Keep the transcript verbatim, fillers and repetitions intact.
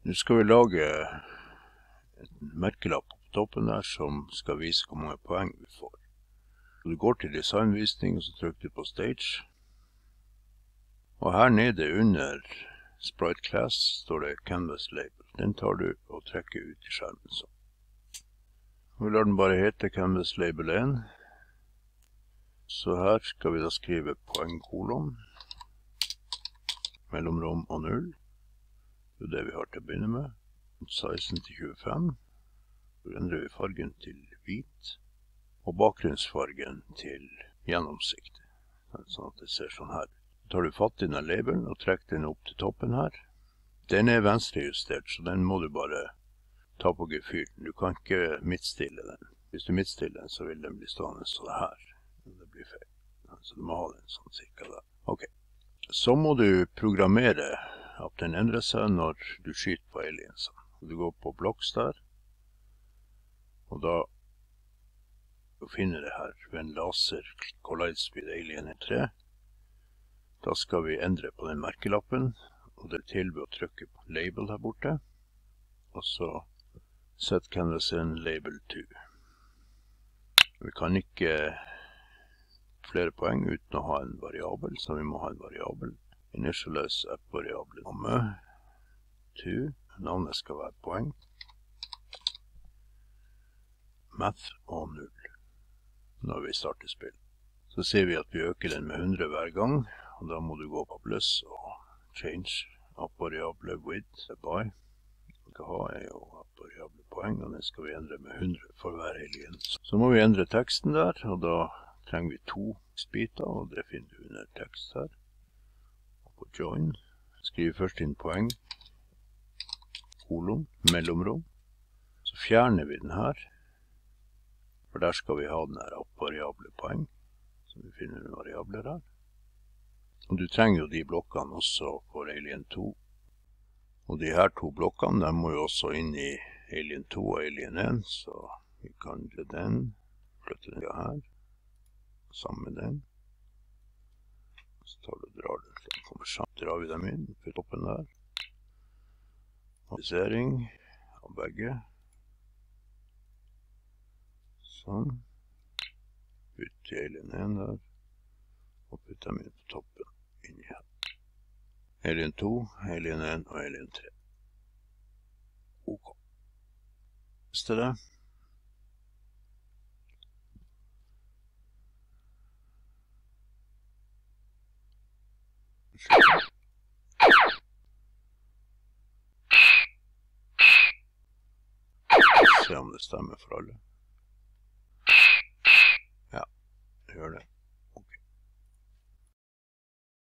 Nå skal vi lage en merkelapp på toppen der som skal vise hvor mange poeng vi får. Så du går til designvisning og så trykker du på Stage. Og her nede under Sprite Class står det Canvas Label. Den tar du og trekker ut i skjermen sånn. Vi lar den bare hete Canvas Label én. Så her skal vi da skrive poengkolon, mellomrom og null. Det er det vi har til å begynne med. Sizen til tjuefem. Så endrer vi fargen til hvit. Og bakgrunnsfargen til gjennomsikt. Sånn at det ser sånn her. Så tar du fatt i denne labelen og trekker den opp til toppen her. Den er venstrejustert, så den må du bare ta på gefühlen. Du kan ikke midtstille den. Hvis du midtstiller den, så vil den bli stående sånn her. Det blir feil. Så du må ha den sånn cirka der. Ok. Så må du programmere at den endrer seg når du skyter på aliensen. Du går på blocks der, og da finner det her ved en laser Collide Speed Alien tre. Da skal vi endre på den merkelappen, og det er til ved å trykke på label her borte, og så set canvas in label to. Vi kan ikke flere poeng uten å ha en variabel, så vi må ha en variabel. Initialize app-variabelen namme to. Navnet skal være poeng. Math og null. Når vi starter spill. Så ser vi at vi øker den med hundre hver gang. Og da må du gå på pluss og change app-variable with by. Vi skal ha er jo app-variable poeng, og den skal vi endre med hundre for hver alien. Så må vi endre teksten der, og da trenger vi to biter, og det finner du under tekst her. Og på join skriver først inn poeng, kolon, mellomrom. Så fjerner vi den her, for der skal vi ha den her variable poeng, så vi finner en variabler her. Og du trenger jo de blokkene også for Alien to. Og de her to blokkene, de må jo også inn i Alien to og Alien én, så vi kan gjøre den, flytte den her, sammen med den. Så tar du og drar den, så den kommer sammen. Drar vi dem inn på toppen der. Organisering av begge. Sånn. Bytt til Alien én der. Og putt dem inn på toppen, inni her. Alien to, Alien én og Alien tre. Ok. Neste det. Se om det stemmer for alle. Ja, det gjør det.